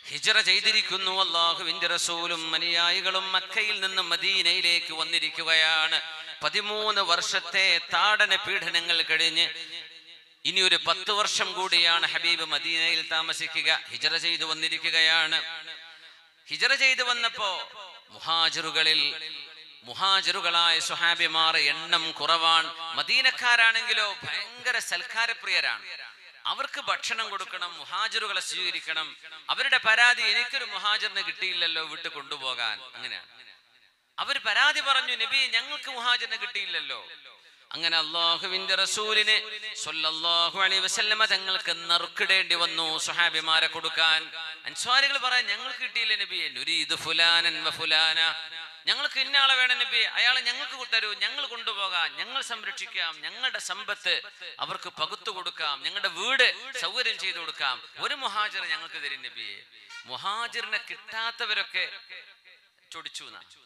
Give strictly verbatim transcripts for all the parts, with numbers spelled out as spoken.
ഹിജ്റ ചെയ്തിരിക്കുന്നു. അല്ലാഹുവിന്റെ റസൂലും അനുയായികളും മക്കയിൽ നിന്ന് മദീനയിലേക്ക് വന്നിരിക്കുകയാണ്. പതിമൂന്ന് വർഷത്തെ താടന പീഡനങ്ങൾ കഴിഞ്ഞ് ഇനി ഒരു പത്ത് വർഷം കൂടിയാണ് ഹബീബ് മദീനയിൽ താമസിക്കുക. ഹിജ്റ ചെയ്തു വന്നിരിക്കുകയാണ്. ഹിജ്റ ചെയ്തു വന്നപ്പോ മുഹാജിറുകളിൽ മുഹാജിറുകളായ സ്വഹാബിമാർ എണ്ണം കുറവാണ്. മദീനക്കാരാണെങ്കിലോ ഭയങ്കര സൽക്കാരപ്രിയരാണ്. അവർക്ക് ഭക്ഷണം കൊടുക്കണം, മുഹാജിറുകളെ സ്വീകരിക്കണം. അവരുടെ പരാതി, എനിക്കൊരു മുഹാജിറിനെ കിട്ടിയില്ലല്ലോ വിട്ട് കൊണ്ടുപോകാൻ. അങ്ങനെയാണ് അവർ പരാതി പറഞ്ഞു, നബി ഞങ്ങൾക്ക് മുഹാജിറിനെ കിട്ടിയില്ലല്ലോ. അങ്ങനെ അല്ലാഹുവിന്റെ റസൂലിനെ സ്വല്ലല്ലാഹു അലൈഹി വസല്ലമ തങ്ങൾക്ക് നറുക്കിടേണ്ടി വന്നു സ്വഹാബിമാരെ കൊടുക്കാൻ. അൻസ്വാരികൾ പറയാൻ, ഞങ്ങൾക്ക് കിട്ടിയില്ല നബിയെ, നുരീദു ഫുലാനൻ വ ഫുലാന, ഞങ്ങൾക്ക് ഇന്നയാളെ വേണം നബി, അയാളെ ഞങ്ങൾക്ക് തരൂ, ഞങ്ങൾ കൊണ്ടുപോകാം, ഞങ്ങൾ സംരക്ഷിക്കാം, ഞങ്ങളുടെ സമ്പത്ത് അവർക്ക് പകുത്തു കൊടുക്കാം, ഞങ്ങളുടെ വീട് സൗകര്യം ചെയ്തു കൊടുക്കാം, ഒരു മുഹാജിർ ഞങ്ങൾക്ക് തരും നബിയെ. മുഹാജിറിനെ കിട്ടാത്തവരൊക്കെ ചൊടിച്ചു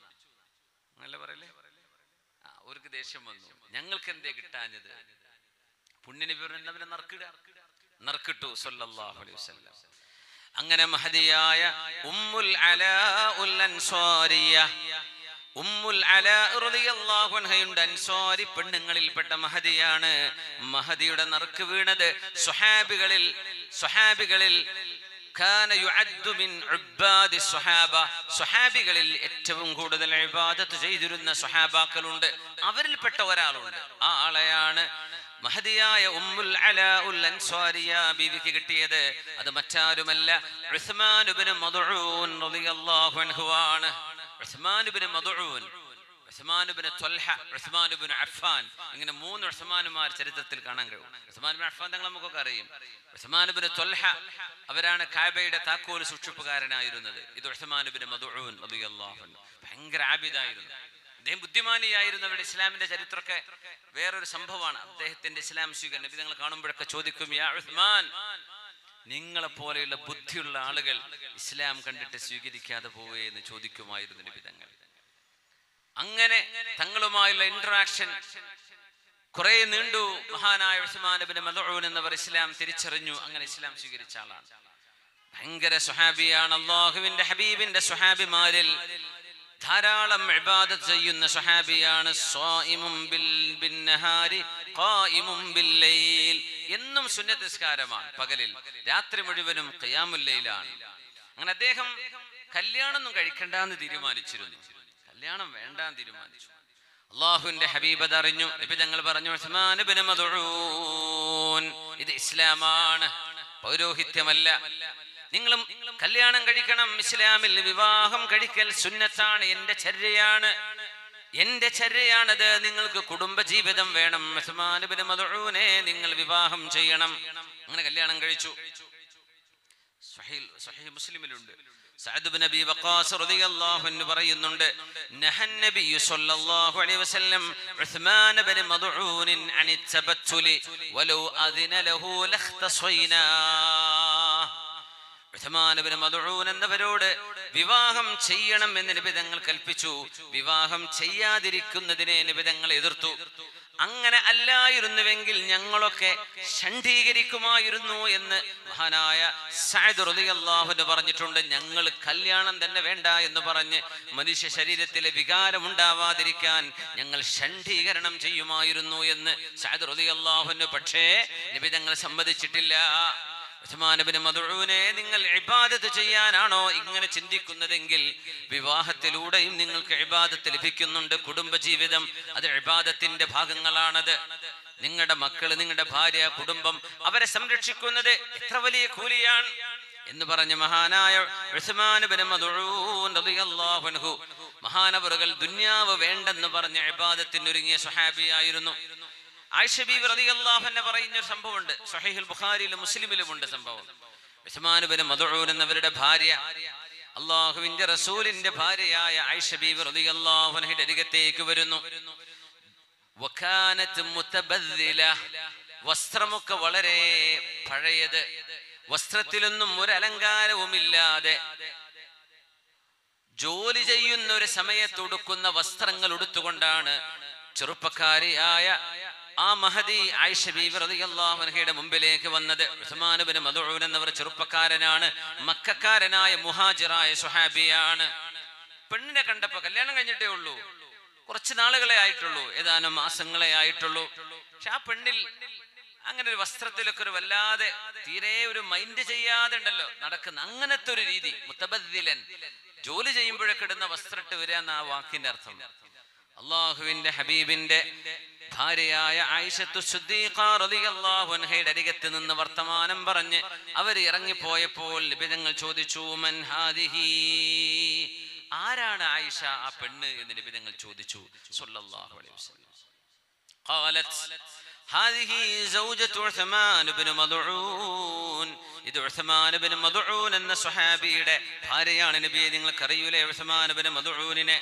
എന്നല്ല പറയല്ലേ. അവർക്ക് ദേഷ്യം വന്നു, ഞങ്ങൾക്ക് എന്തേ കിട്ടാഞ്ഞത്? പുണ്യനബി അവരെ നറുക്കിട നറുക്കിട്ടു സല്ലല്ലാഹു അലൈഹി വസല്ലം. അങ്ങനെ മഹദിയായ ഉമ്മുൽ അലാ ഉൽ അൻസാരിയ, ഉമ്മുൽ അലാ റളിയല്ലാഹു അൻഹയുണ്ട്, അൻസാരി പെണ്ണുങ്ങളിൽപ്പെട്ട മഹദിയാണ്. മഹദിയുടെ നറുക്ക് വീണത് സ്വഹാബികളിൽ സ്വഹാബികളിൽ കാന യുഅദ്ദു മിൻ ഉബ്ബാദി സ്വഹാബ, സ്വഹാബികളിൽ ഏറ്റവും കൂടുതൽ ഇബാദത്ത് ചെയ്തിരുന്ന സ്വഹാബാക്കളുണ്ട്. അവരിൽപ്പെട്ട ഒരാളുണ്ട്. ആ ആളെയാണ് മഹദിയായ ഉമ്മുൽ അലാ ഉൽ അൻസാരിയ ബീവിക്ക് കിട്ടിയത്. അത് മറ്റാരുമല്ല, ഉസ്മാൻ ഇബ്നു മദ്ഊൻ റളിയല്ലാഹു അൻഹു ആണ്. ഉസ്മാൻ ഇബ്നു മദ്ഊൻ, ഉസ്മാൻ ഇബ്നു ത്വൽഹ, ഉസ്മാൻ ഇബ്നു അഫ്ഫാൻ, ഇങ്ങനെ മൂന്ന് ഉസ്മാനുമാർ ചരിത്രത്തിൽ കാണാൻ കഴിയും. ഉസ്മാൻ ഇബ്നു അഫ്ഫാൻ തങ്ങൾ നമുക്കൊക്കെ അറിയും. ഉസ്മാൻ ഇബ്നു ത്വൽഹ അവരാണ് കഅബയുടെ താക്കോൽ സൂക്ഷിപ്പുകാരനായിരുന്നത്. ഇത് ഉസ്മാൻ ഇബ്നു മദ്ഊൻ റളിയല്ലാഹു അൻഹു ഭയങ്കര ആബിദായിരുന്നു. അദ്ദേഹം ബുദ്ധിമാനിയായിരുന്നവരുടെ ഇസ്ലാമിന്റെ ചരിത്രമൊക്കെ വേറൊരു സംഭവമാണ്. അദ്ദേഹത്തിന്റെ ഇസ്ലാം സ്വീകരണം നബി തങ്ങൾ കാണുമ്പോഴൊക്കെ ചോദിക്കും, യാ ഉസ്മാൻ, നിങ്ങളെ പോലെയുള്ള ബുദ്ധിയുള്ള ആളുകൾ ഇസ്ലാം കണ്ടിട്ട് സ്വീകരിക്കാതെ പോവുകയെ എന്ന് ചോദിക്കുമായിരുന്നു നബി തങ്ങൾ. അങ്ങനെ തങ്ങളുമായുള്ള ഇന്ററാക്ഷൻ കുറെ നീണ്ടു. മഹാനായ ഉസ്മാൻ ഇബ്നു മദ്ഊൻ എന്നവർ ഇസ്ലാം തിരിച്ചറിഞ്ഞു. അങ്ങനെ ഇസ്ലാം സ്വീകരിച്ച ആളാണ്. ഭയങ്കര സ്വഹാബിയാണ്. അല്ലാഹുവിന്റെ ഹബീബിന്റെ സ്വഹാബിമാരിൽ ധാരാളം ഇബാദത്ത് ചെയ്യുന്ന സ്വഹാബിയാണ്. സ്വായിമും ബിൽ ബിന്നഹാരി ഖായിമും ബില്ലൈൽ, എന്നും സുന്നത്ത് നിസ്കാരമാണ് പകലിൽ, രാത്രി മുഴുവനും ഖിയാമുൽ ലൈലാണ്. അങ്ങനെ അദ്ദേഹം കല്യാണം ഒന്നും കഴിക്കണ്ടെന്ന് തീരുമാനിച്ചിരുന്നു. കല്യാണം വേണ്ടാന്ന് തീരുമാനിച്ചു. അല്ലാഹുവിന്റെ ഹബീബ് അതറിഞ്ഞു. നബി തങ്ങൾ പറഞ്ഞു, ഉസ്മാൻ ഇബ്നു മദ്ഊൻ, ഇത് ഇസ്ലാമാണ്, പൗരോഹിത്യമല്ല. നിങ്ങളും കല്യാണം കഴിക്കണം. ഇസ്ലാമിൽ വിവാഹം കഴിക്കൽ സുന്നത്താണ്, എന്റെ ചര്യയാണ്, എന്റെ ചര്യയാണത്. നിങ്ങൾക്ക് കുടുംബ ജീവിതം വേണം. ഉസ്മാൻ ഇബ്നു മദ്ഊനെ നിങ്ങൾ വിവാഹം ചെയ്യണം. അങ്ങനെ കല്യാണം കഴിച്ചു. സ്വഹീഹ് സ്വഹീഹ് മുസ്ലിമിലുണ്ട്. സഅദ് ഇബ്നു അബീ വഖാസ് റളിയല്ലാഹു അൻഹു പറയുന്നുണ്ട്, നഹൻ നബി സ്വല്ലല്ലാഹു അലൈഹി വസല്ലം ഉസ്മാൻ ഇബ്നു മദ്ഊൻ അനി തബത്തുലി വലൗ അദിന ലഹു ലഖ്തസൈനാ. ഉസ്മാൻ ഇബ്നു മദ്ഊൻ എന്നവരോട് വിവാഹം ചെയ്യണം എന്ന് നബി തങ്ങൾ കൽപ്പിച്ചു. വിവാഹം ചെയ്യാതിരിക്കുന്നതിനെ നബി തങ്ങൾ എതിർത്തു. അങ്ങനെ അല്ലായിരുന്നുവെങ്കിൽ ഞങ്ങളൊക്കെ ഷണ്ഡീകരിക്കുമായിരുന്നു എന്ന് മഹാനായ സഅദ് റളിയല്ലാഹു അൻഹു പറഞ്ഞിട്ടുണ്ട്. ഞങ്ങൾ കല്യാണം തന്നെ വേണ്ട എന്ന് പറഞ്ഞ് മനുഷ്യ ശരീരത്തിലെ വികാരം ഉണ്ടാവാതിരിക്കാൻ ഞങ്ങൾ ഷണ്ഡീകരണം ചെയ്യുമായിരുന്നു എന്ന് സഅദ് റളിയല്ലാഹു അൻഹു. പക്ഷേ നബി തങ്ങൾ സമ്മതിച്ചിട്ടില്ല. ഉസ്മാൻ ഇബ്നു മദ്ഊനെ, നിങ്ങൾ ഇബാദത്ത് ചെയ്യാനാണോ ഇങ്ങനെ ചിന്തിക്കുന്നതെങ്കിൽ വിവാഹത്തിലൂടെയും നിങ്ങൾക്ക് ഇബാദത്ത് ലഭിക്കുന്നുണ്ട്. കുടുംബജീവിതം അത് ഇബാദത്തിന്റെ ഭാഗങ്ങളാണത്. നിങ്ങളുടെ മക്കള്, നിങ്ങളുടെ ഭാര്യ, കുടുംബം, അവരെ സംരക്ഷിക്കുന്നത് എത്ര വലിയ കൂലിയാണ് എന്ന് പറഞ്ഞ മഹാനായ ഉസ്മാൻ ഇബ്നു മദ്ഊൻ റളിയല്ലാഹു അൻഹു, മഹാനവറുകൾ ദുനിയാവ് വേണ്ടെന്ന് പറഞ്ഞ ഇബാദത്തിന് ഒരുങ്ങിയ സ്വഹാബിയായിരുന്നു. ആയിഷ ബീവി റളിയല്ലാഹു അൻഹ പറയുന്ന ഒരു സംഭവമുണ്ട്. സ്വഹീഹുൽ ബുഖാരിയിലും മുസ്ലിമിലും ഉണ്ട് സംഭവം. ഉസ്മാൻ ഇബ്നു മദ്ഊൻ എന്നവരുടെ ഭാര്യ, അല്ലാഹുവിന്റെ റസൂലിന്റെ ഭാര്യയായ ആയിഷ ബീവി റളിയല്ലാഹു അൻഹയുടെ അരികത്തേക്ക് വരുന്നു. വകാനത് മുതബദ്ദില, വസ്ത്രമൊക്കെ വളരെ പഴയത്, വസ്ത്രത്തിലൊന്നും ഒരു അലങ്കാരവുമില്ലാതെ ജോലി ചെയ്യുന്ന ഒരു സമയത്ത് ഉടുക്കുന്ന വസ്ത്രങ്ങൾ ഉടുത്തുകൊണ്ടാണ് ചെറുപ്പക്കാരിയായ ആ മഹദി ആയിഷ ബീവി റളിയല്ലാഹു അൻഹയുടെ മുമ്പിലേക്ക് വന്നത് ഉസ്മാൻ ഇബ്നു മദ്ഊൻ എന്നവർ ചെറുപ്പക്കാരനാണ്, മക്കക്കാരനായ മുഹാജിറായ സ്വഹാബിയാണ്. പെണ്ണിനെ കണ്ടപ്പോ കല്യാണം കഴിഞ്ഞിട്ടേ ഉള്ളൂ, കുറച്ച് നാളുകളെ ആയിട്ടുള്ളൂ, ഏതാനും മാസങ്ങളെ ആയിട്ടുള്ളൂ. പക്ഷെ ആ പെണ്ണിൽ അങ്ങനെ ഒരു വസ്ത്രത്തിലൊക്കെ ഒരു വല്ലാതെ തീരെ ഒരു മൈൻഡ് ചെയ്യാതെ ഉണ്ടല്ലോ നടക്കുന്ന അങ്ങനത്തെ ഒരു രീതി. മുത്തബദ്ദിലൻ, ജോലി ചെയ്യുമ്പോഴൊക്കെ ഇടുന്ന വസ്ത്രമിട്ട് വരിക എന്ന ആ വാക്കിന്റെ അർത്ഥം. അള്ളാഹുവിന്റെ ഹബീബിന്റെ ഭാര്യയായ ആയിഷത്തു സിദ്ദീഖ റളിയല്ലാഹു അൻഹയുടെ അരികത്ത് നിന്ന് വർത്തമാനം പറഞ്ഞ് അവർ ഇറങ്ങിപ്പോയപ്പോൾ നബിതങ്ങൾ ചോദിച്ചു, മൻ ഹാദിഹി, ആരാണ് ആയിഷ ആ പെണ്ണ് എന്ന് നബിതങ്ങൾ ചോദിച്ചു സ്വല്ലല്ലാഹു അലൈഹി വസല്ലം. ഖാലത് ഹാദിഹി സൗജത്തു ഉസ്മാൻ ഇബ്നു മദ്ഊൻ, ഇത് ഉസ്മാൻ ഇബ്നു മദ്ഊൻ എന്ന സ്വഹാബിയുടെ ഭാര്യയാണ് നബിയെ, നിങ്ങൾക്ക് അറിയൂലേ ഉസ്മാൻ ഇബ്നു മദ്ഊനിനെ.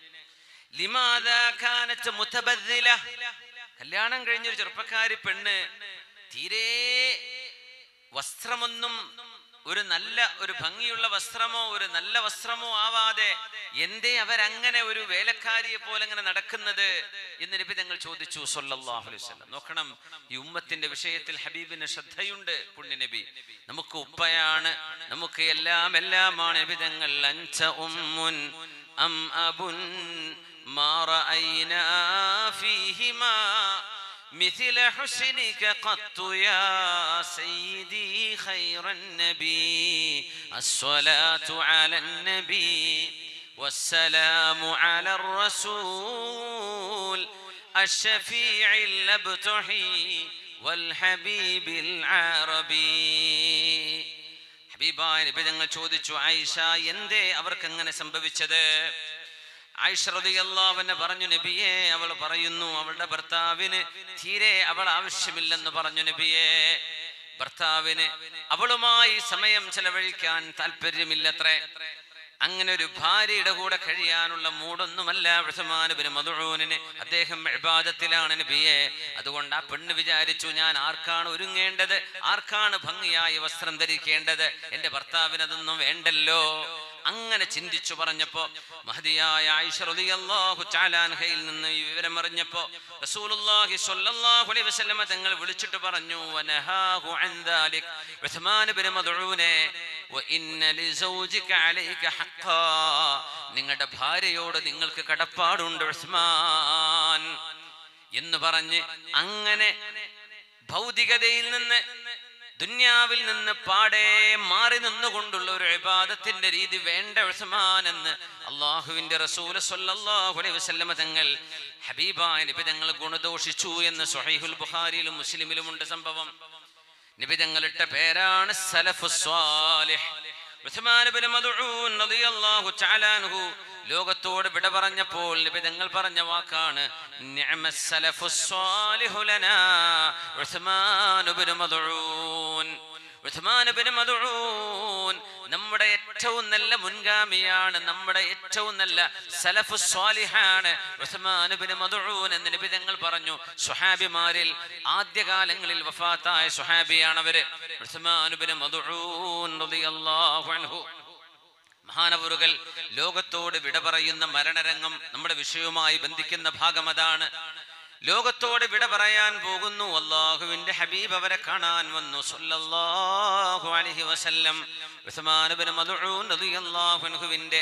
ലിമാദാ കാനത് മുതബദ്ദില, കല്യാണം കഴിഞ്ഞൊരു ചെറുപ്പക്കാരി പെണ്ണ് തീരെ വസ്ത്രമൊന്നും ഒരു നല്ല ഒരു ഭംഗിയുള്ള വസ്ത്രമോ ഒരു നല്ല വസ്ത്രമോ ആവാതെ എന്തേ അവരങ്ങനെ ഒരു വേലക്കാരിയെ പോലെ അങ്ങനെ നടക്കുന്നത് എന്ന് നബി തങ്ങൾ ചോദിച്ചു സ്വല്ലല്ലാഹു അലൈഹി വസല്ലം. നോക്കണം, ഈ ഉമ്മത്തിന്റെ വിഷയത്തിൽ ഹബീബിന് ശ്രദ്ധയുണ്ട്. പുണ്യ നബി നമുക്ക് ഉപ്പയാണ്, നമുക്ക് എല്ലാം എല്ലാമാണ്. നബി തങ്ങൾ അൻത ഉമ്മുൻ അം അബുൻ മാ റഅയ്നാ ഫീഹിമാ مثل حسنك قط يا سيدي خير النبي الصلاة على النبي والسلام على الرسول الشفيع الأبتحي والحبيب العربي. ഹബീബായ നബി തങ്ങൾ ചോദിച്ചു, ആയിഷ എന്തേ അവർക്ക് അങ്ങനെ സംഭവിച്ചത്? ആയിഷ റളിയല്ലാഹു അൻഹ പറഞ്ഞു, നബിയെ അവൾ പറയുന്നു അവളുടെ ഭർത്താവിന് തീരെ അവൾ ആവശ്യമില്ലെന്ന് പറഞ്ഞു. നബിയെ, ഭർത്താവിന് അവളുമായി സമയം ചെലവഴിക്കാൻ താല്പര്യമില്ലത്രേ. അങ്ങനെ ഒരു ഭാര്യയുടെ കൂടെ കഴിയാനുള്ള മൂടൊന്നുമല്ല ഉസ്മാൻ ഇബ്നു മദ്ഊനിന്. അദ്ദേഹം ഇബാദത്തിലാണ് നബിയെ. അതുകൊണ്ട് ആ പെണ്ണ് വിചാരിച്ചു, ഞാൻ ആർക്കാണ് ഒരുങ്ങേണ്ടത്, ആർക്കാണ് ഭംഗിയായി വസ്ത്രം ധരിക്കേണ്ടത്, എന്റെ ഭർത്താവിന് അതൊന്നും വേണ്ടല്ലോ. അങ്ങനെ ചിന്തിച്ചു പറഞ്ഞപ്പോ മഹദിയായ ആയിഷ റളിയല്ലാഹു തആല അൻഹയിൽ നിന്ന് ഈ വിവരം അറിഞ്ഞപ്പോ റസൂലുള്ളാഹി സ്വല്ലല്ലാഹു അലൈഹി വസല്ലം തങ്ങൾ വിളിച്ചിട്ട് പറഞ്ഞു, വനഹാഹു അൻ ദാലിക്, ഉസ്മാൻ ഇബ്നു മദ്ഊനെ വ ഇന്ന ലിസൗജിക അലൈക ഹഖ്ഖാ, നിങ്ങളുടെ ഭാര്യയോട് നിങ്ങൾക്ക് കടപ്പാടുണ്ട് ഉസ്മാൻ എന്ന് പറഞ്ഞ് അങ്ങനെ ഭൗതികതയിൽ നിന്ന് ദുന്യാവിൽ നിന്ന് പാടെ മാറി നിന്നുകൊണ്ടുള്ള ഒരു ഇബാദത്തിന്റെ രീതി വേണ്ട ഉസ്മാൻ എന്ന് അള്ളാഹുവിന്റെ റസൂൽ സ്വല്ലല്ലാഹു അലൈഹി വസല്ലം തങ്ങൾ ഹബീബായ നബി തങ്ങൾ ഗുണദോഷിച്ചു എന്ന് സ്വഹീഹുൽ ബുഖാരിയിലും മുസ്ലിമിലും ഉണ്ട് സംഭവം. നബി തങ്ങളിട്ട പേരാണ് സലഫുസ് സ്വാലിഹ്. ഉസ്മാൻ ഇബ്നു മദ്ഊൻ റളിയല്ലാഹു തആല അൻഹു ലോകത്തോട് വിട പറഞ്ഞപ്പോൾ നബി തങ്ങൾ പറഞ്ഞ വാക്കാണ്, നിഅമസ് സലഫുസ് സ്വാലിഹു ലനാ ഉസ്മാൻ ഇബ്നു മദ്ഊൻ. ഉസ്മാൻ ഇബ്നു മദ്ഊൻ നമ്മുടെ ഏറ്റവും നല്ല മുൻഗാമിയാണ്, നമ്മുടെ ഏറ്റവും നല്ല സലഫുസ് സ്വാലിഹാണ് ഉസ്മാൻ ഇബ്നു മദ്ഊൻ എന്ന് നബി തങ്ങൾ പറഞ്ഞു. സ്വഹാബിമാരിൽ ആദ്യകാലങ്ങളിൽ വഫാത്തായ സ്വഹാബിയാണ് അവര്, ഉസ്മാൻ ഇബ്നു മദ്ഊൻ റളിയല്ലാഹു അൻഹു. മഹാനവറുകൾ ലോകത്തോട് വിട പറയുന്ന മരണരംഗം നമ്മുടെ വിഷയവുമായി ബന്ധിക്കുന്ന ഭാഗം അതാണ്. ലോകത്തോട് വിട പറയാൻ പോകുന്നു. അല്ലാഹുവിന്റെ ഹബീബ് അവരെ കാണാൻ വന്നു സ്വല്ലല്ലാഹു അലൈഹി വസല്ലം. ഉസ്മാൻ ഇബ്നു മദ്ഊൻ റളിയല്ലാഹു അൻഹുവിന്റെ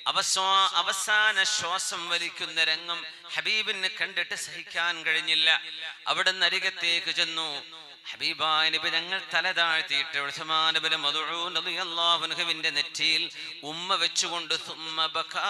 അവസാന ശ്വാസം വലിക്കുന്ന രംഗം ഹബീബിനെ കണ്ടിട്ട് സഹിക്കാൻ കഴിഞ്ഞില്ല. അവിടുന്ന് അരികത്തേക്ക് ചെന്നു. ഹബീബായ നബി തങ്ങൾ തല താഴ്ത്തിയിട്ട് ഉസ്മാൻ ഇബ്നു മദ്ഊൻ റളിയല്ലാഹു അൻഹുവിന്റെ നെറ്റിയിൽ ഉമ്മ വെച്ചുകൊണ്ട് സുമ്മ ബകാ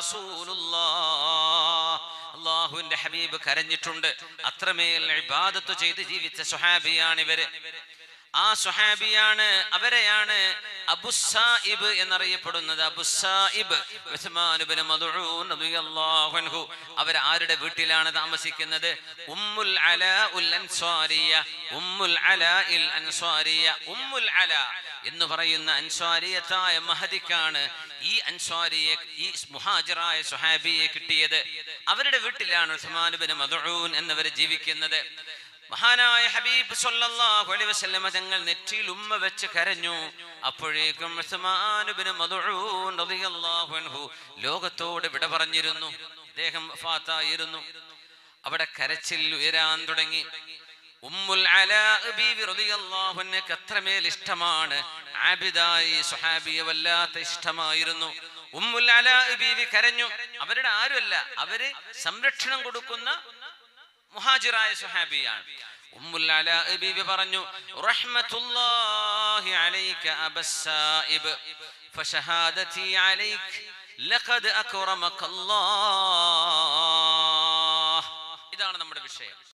റസൂലുള്ളാഹ്, അല്ലാഹുവിന്റെ ഹബീബ് കരഞ്ഞിട്ടുണ്ട്. അത്രമേൽ ഇബാദത്ത് ചെയ്ത് ജീവിച്ച സ്വഹാബിയാണ് ഇവര്. ആ സ്വഹാബിയാണ്, അവരെയാണ് അബുസ്സായിബ് എന്നറിയപ്പെടുന്നത്. അബുസ്സായിബ് ഉസ്മാൻ ഇബ്നു മദ്ഊൻ റളിയല്ലാഹു അൻഹു. അവർ ആരുടെ വീട്ടിലാണ് താമസിക്കുന്നത്? ഉമ്മുൽ അലാ ഉൽ അൻസ്വാരിയ, ഉമ്മുൽ അലാ ഇൽ അൻസ്വാരിയ. ഉമ്മുൽ അലാ എന്ന് പറയുന്ന അൻസ്വാരിയത്തായ മഹദിക്കാണ് ഈ അൻസ്വാരിയെ, ഈ മുഹാജിറായ സ്വഹാബിയെ കിട്ടിയത്. അവരുടെ വീട്ടിലാണ് ഉസ്മാൻ ഇബ്നു മദ്ഊൻ എന്നവർ ജീവിക്കുന്നത്. മഹാനായ ഹബീബ് സ്വല്ലല്ലാഹു അലൈഹി വസല്ലം തങ്ങൾ നെറ്റിയിൽ ഉമ്മ വെച്ച് കരഞ്ഞു. അപ്പോഴേക്കും ഉസ്മാൻ ഇബ്നു മദ്ഊൻ റളിയല്ലാഹു അൻഹു ലോകത്തോട് വിട പറഞ്ഞിരുന്നു. അദ്ദേഹം വഫാത്തായിരുന്നു. അവിടെ കരച്ചിൽ ഉയരാൻ തുടങ്ങി. ഉമ്മുൽ അലാ ബീവി റളിയല്ലാഹു അൻഹയ്ക്ക് അത്രമേൽ ഇഷ്ടമാണ്. ആബിദായി സ്വഹാബിയെ വല്ലാത്ത ഇഷ്ടമായിരുന്നു. ഉമ്മുൽ അലാ ബീവി കരഞ്ഞു. അവരുടെ ആരുമല്ല, അവര് സംരക്ഷണം കൊടുക്കുന്ന മുഹാജിറായ സ്വഹാബിയാണ്. ഉമ്മുൽ അലാ ബീവി പറഞ്ഞു, റഹ്മത്തുള്ളാഹി അലൈക അബസ്സായിബ് ഫശഹാദതി അലൈക ലഖദ് അക്റമക അല്ലാഹ്. ഇതാണ് നമ്മുടെ വിഷയം.